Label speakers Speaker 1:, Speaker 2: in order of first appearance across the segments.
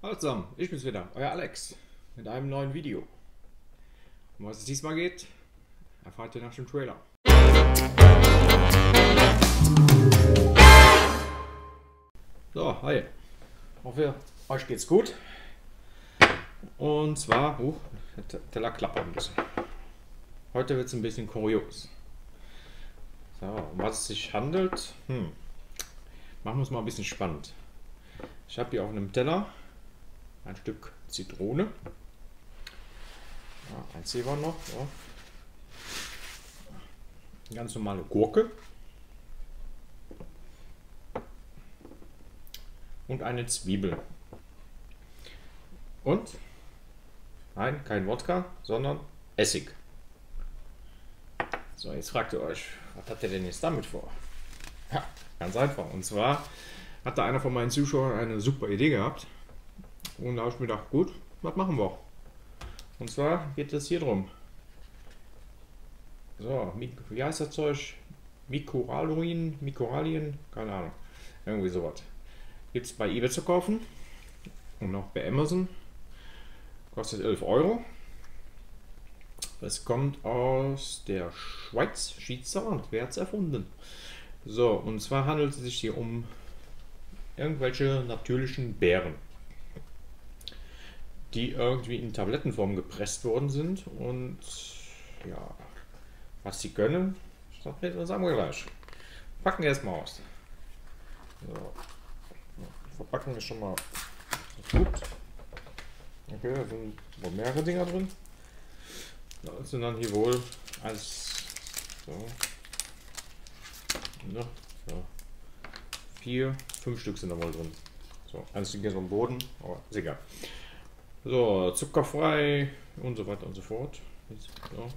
Speaker 1: Hallo zusammen, ich bin's wieder, euer Alex, mit einem neuen Video. Um was es diesmal geht, erfahrt ihr nach dem Trailer. So, hi. Hoffe, euch geht's gut. Und zwar, der Teller klappert ein bisschen. Heute wird es ein bisschen kurios. So, um was es sich handelt, machen wir es mal ein bisschen spannend. Ich habe hier auf einem Teller ein Stück Zitrone. Ja, ein Zewa noch. Ja. Eine ganz normale Gurke. Und eine Zwiebel. Und, nein, kein Wodka, sondern Essig. So, jetzt fragt ihr euch, was hat der denn jetzt damit vor? Ja, ganz einfach. Und zwar hat da einer von meinen Zuschauern eine super Idee gehabt. Und da habe ich mir gedacht, gut, was machen wir? Und zwar geht es hier drum. So, wie heißt das Zeug? Mikoralien, keine Ahnung. Irgendwie sowas. Gibt es bei eBay zu kaufen und auch bei Amazon. Kostet 11 Euro. Es kommt aus der Schweiz. Schweizer, wer hat es erfunden? So, und zwar handelt es sich hier um irgendwelche natürlichen Beeren, die irgendwie in Tablettenform gepresst worden sind. Und ja, was sie können, sagen wir gleich. Packen wir erstmal aus. So. Die Verpackung ist schon mal gut. Okay, da sind wohl mehrere Dinger drin. Da sind dann hier wohl eins, so, ja, so, 4, 5 Stück sind da wohl drin. So, eins liegt jetzt am Boden, aber ist egal. So, zuckerfrei und so weiter und so fort. So.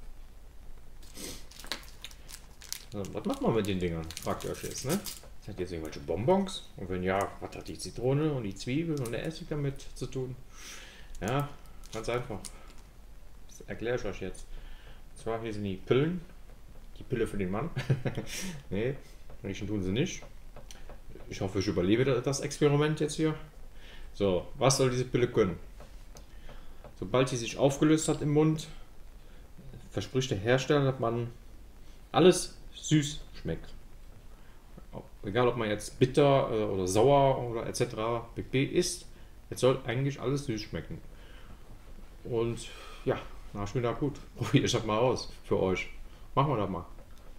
Speaker 1: So, was macht man mit den Dingern? Fragt ihr euch jetzt, ne? Sind jetzt irgendwelche Bonbons? Und wenn ja, was hat die Zitrone und die Zwiebel und der Essig damit zu tun? Ja, ganz einfach. Das erkläre ich euch jetzt. Und zwar hier sind die Pillen. Die Pille für den Mann. Nee, riechen tun sie nicht. Ich hoffe, ich überlebe das Experiment jetzt hier. So, was soll diese Pille können? Sobald sie sich aufgelöst hat im Mund, verspricht der Hersteller, dass man alles süß schmeckt. Egal, ob man jetzt bitter oder sauer oder etc. pp. Isst, es soll eigentlich alles süß schmecken. Und ja, na, ich bin da gut. Probiere ich das mal aus für euch. Machen wir das mal.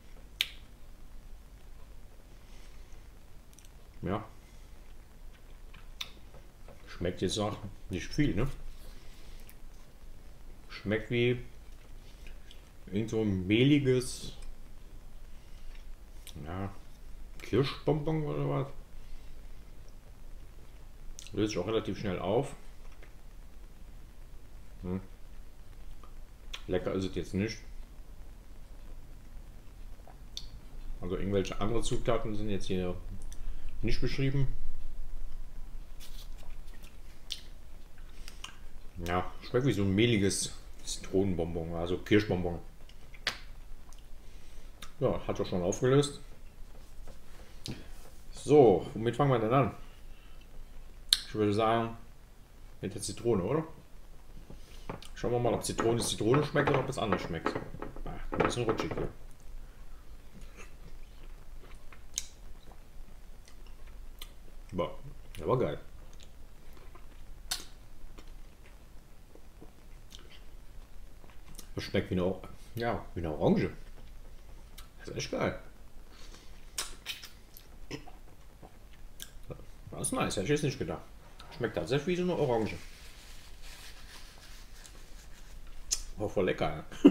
Speaker 1: Ja. Schmeckt jetzt auch nicht viel, ne? Schmeckt wie irgend so ein mehliges, ja, Kirschbonbon oder was. Löst sich auch relativ schnell auf. Lecker ist es jetzt nicht. Also irgendwelche andere Zutaten sind jetzt hier nicht beschrieben. Ja, schmeckt wie so ein mehliges Zitronenbonbon, also Kirschbonbon. Ja, hat doch schon aufgelöst. So, womit fangen wir denn an? Ich würde sagen, mit der Zitrone, oder? Schauen wir mal, ob Zitrone schmeckt oder ob es anders schmeckt. Ein bisschen rutschig hier. Boah, der war geil. Das schmeckt wie eine, ja, wie eine Orange. Das ist echt geil. Das ist nice, hätte ich jetzt nicht gedacht. Schmeckt tatsächlich wie so eine Orange. Auch voll lecker. Ja,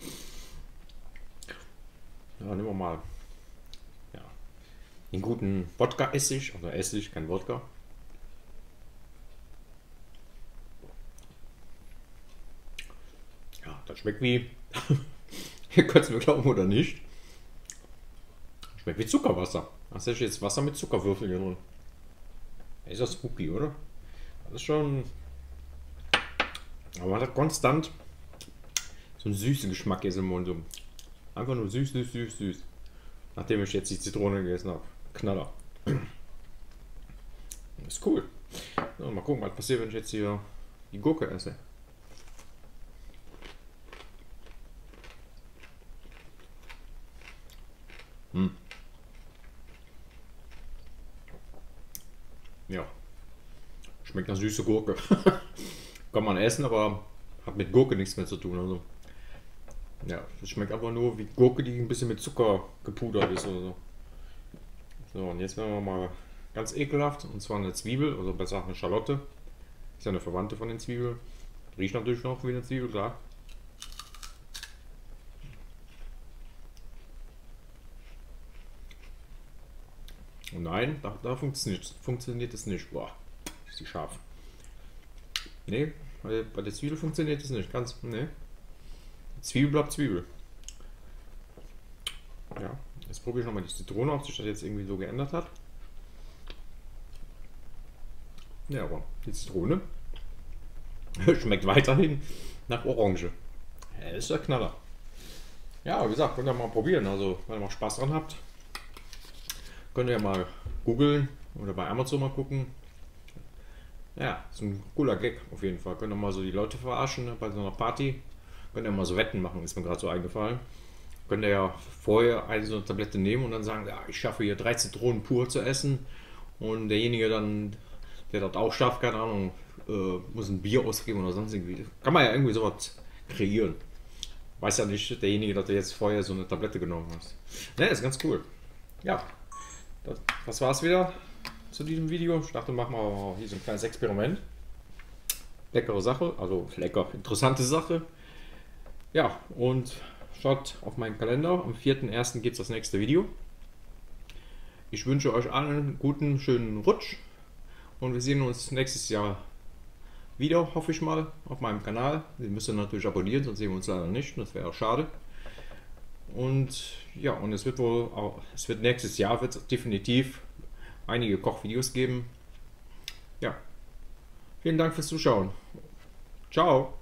Speaker 1: ja, nehmen wir mal, ja, den guten Wodka-Essig, also Essig, kein Wodka. Ja, das schmeckt wie, ihr könnt es mir glauben oder nicht, schmeckt wie Zuckerwasser. Das ist jetzt Wasser mit Zuckerwürfeln hier drin. Ist das spooky, oder? Das ist schon, aber man hat konstant so einen süßen Geschmack jetzt im Mund. So. Einfach nur süß, süß, süß, süß. Nachdem ich jetzt die Zitrone gegessen habe. Knaller. Das ist cool. Ja, mal gucken, was passiert, wenn ich jetzt hier die Gurke esse. Ja, schmeckt nach süße Gurke. Kann man essen, aber hat mit Gurke nichts mehr zu tun. Also, ja, es schmeckt einfach nur wie Gurke, die ein bisschen mit Zucker gepudert ist oder so. So, und jetzt werden wir mal ganz ekelhaft, und zwar eine Zwiebel, also besser eine Schalotte. Ist ja eine Verwandte von den Zwiebeln. Riecht natürlich noch wie eine Zwiebel, klar. Und nein, da funktioniert es nicht. Boah, ist die scharf. Nee, bei der Zwiebel funktioniert es nicht. Ganz, nee. Zwiebel bleibt Zwiebel. Ja, jetzt probiere ich nochmal die Zitrone, ob sich das jetzt irgendwie so geändert hat. Ja, aber die Zitrone schmeckt weiterhin nach Orange. Ja, ist der Knaller. Ja, wie gesagt, könnt ihr mal probieren. Also, wenn ihr mal Spaß dran habt, könnt ihr mal googeln oder bei Amazon mal gucken. Ja, ist ein cooler Gag auf jeden Fall. Könnt ihr mal so die Leute verarschen, ne, bei so einer Party. Könnt ihr mal so Wetten machen, ist mir gerade so eingefallen. Könnt ihr ja vorher eine so eine Tablette nehmen und dann sagen, ja, ich schaffe hier 3 Zitronen pur zu essen. Und derjenige dann, der das auch schafft, keine Ahnung, muss ein Bier ausgeben oder sonst irgendwie. Kann man ja irgendwie sowas kreieren. Weiß ja nicht derjenige, dass er jetzt vorher so eine Tablette genommen hat. Ne, ist ganz cool. Ja, das war's wieder zu diesem Video. Ich dachte, machen wir hier so ein kleines Experiment. Leckere Sache, also lecker, interessante Sache. Ja, und schaut auf meinen Kalender. Am 4.1. gibt es das nächste Video. Ich wünsche euch allen einen guten, schönen Rutsch. Und wir sehen uns nächstes Jahr wieder, hoffe ich mal, auf meinem Kanal. Sie müssen natürlich abonnieren, sonst sehen wir uns leider nicht. Das wäre auch schade. Und ja, und es wird wohl auch, es wird nächstes Jahr wird definitiv einige Kochvideos geben. Ja, vielen Dank fürs Zuschauen. Ciao.